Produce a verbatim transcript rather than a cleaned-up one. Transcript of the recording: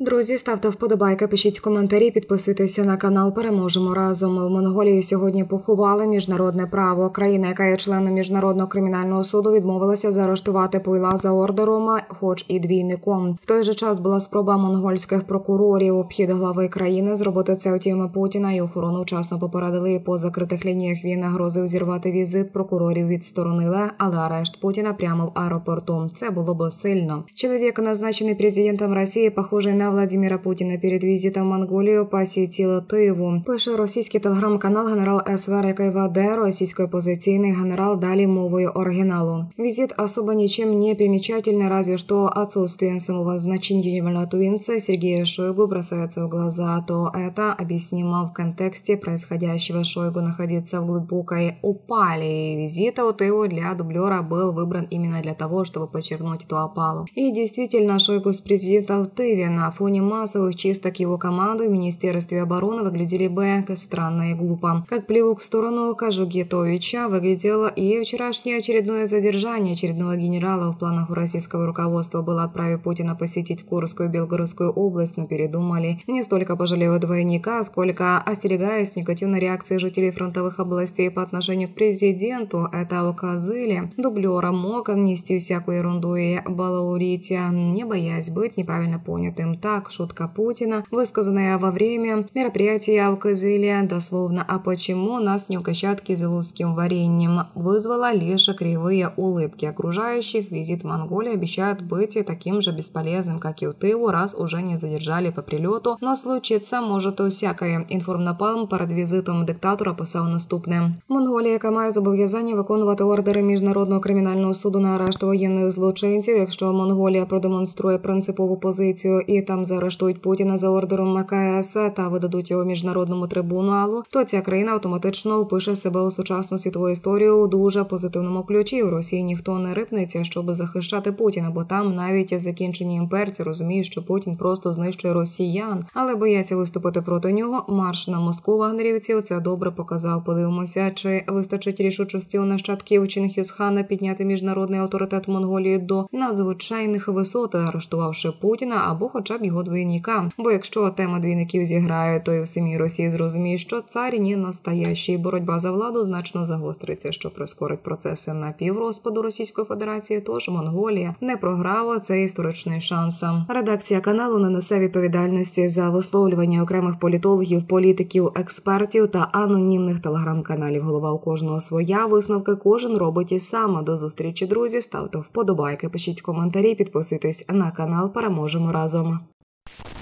Друзі, ставте вподобайки, пишіть коментарі, підписуйтеся на канал «Переможемо разом». В Монголії сьогодні поховали міжнародне право. Країна, яка є членом Міжнародного кримінального суду, відмовилася заарештувати Пойла за ордером, хоч і двійником. В той же час була спроба монгольських прокурорів обхід глави країни зробити це, утім Путіна і охорону вчасно попередили, і по закритих лініях він грозив зірвати візит, прокурорів відсторонили, але арешт Путіна прямо в аеропорту. Це було б сильно. Чоловік, назначений президентом Росії, похожий на Владимира Путіна перед візитом в Монголію, посетил Тиву. Пише російський телеграм-канал «Генерал СВР», який веде російський опозиційний генерал, далі мовою оригіналу. Визит особо ничем не примечательный, разве что отсутствием самого значения генерального тувинца Сергея Шойгу бросается в глаза, то это объяснимо в контексте происходящего. Шойгу находится в глубокой опале. Визит у Тиву для дублера был выбран именно для того, чтобы подчеркнуть эту опалу. И действительно, Шойгу с президентом в Тыве на фоне массовых чисток его команды в Министерстве обороны выглядели бы странно и глупо. Как плевок в сторону Кажугетовича выглядело и вчерашнее очередное задержание очередного генерала. В планах у российского руководства было отправить Путина посетить Курскую и Белгородскую область, но передумали. Не столько пожалев двойника, сколько остерегаясь негативной реакции жителей фронтовых областей по отношению к президенту этого козыли. Дублера мог нести всякую ерунду и балаурить, не боясь быть неправильно понятым. Так, шутка Путина, высказанная во время мероприятия в Кызыле, дословно «А почему нас не угощают кизыловским вареньем?», вызвала лишь кривые улыбки окружающих. Визит в Монголию обещает быть таким же бесполезным, как и у Тыву, раз уже не задержали по прилету, но случиться может усякое. Інформнапалм перед візитом диктатора писав наступне. Монголія, яка має зобов'язання виконувати ордери Міжнародного кримінального суду на арешт воєнних злочинців, якщо Монголія продемонструє принципову позицію і там заарештують Путіна за ордером МКС та видадуть його міжнародному трибуналу, то ця країна автоматично впише себе у сучасну світову історію у дуже позитивному ключі. У Росії ніхто не рипнеться, щоб захищати Путіна, бо там навіть закінчені імперці розуміють, що Путін просто знищує росіян, але бояться виступити проти нього. Марш на Москву вагнерівців це добре показав. Подивимося, чи вистачить рішучості у нащадків Чингісхана підняти міжнародний авторитет Монголії до надзвичайних висот, арештувавши Путіна або хоча б його двійника. Бо якщо тема двійників зіграє, то і в самій Росії зрозуміє, що цар не настоящий. Боротьба за владу значно загостриться, що прискорить процеси напіврозпаду Російської Федерації, тож Монголія не програла цей історичний шанс. Редакція каналу не несе відповідальності за висловлювання окремих політологів, політиків, експертів та анонімних телеграм-каналів. Голова у кожного своя, висновки кожен робить і сам. До зустрічі, друзі, ставте вподобайки, пишіть коментарі, підписуйтесь на канал «Переможемо разом».